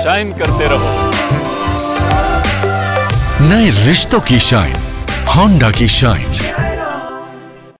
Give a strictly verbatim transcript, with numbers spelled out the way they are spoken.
Shine करते रहो। नए रिश्तों की शाइन, होंडा की शाइन।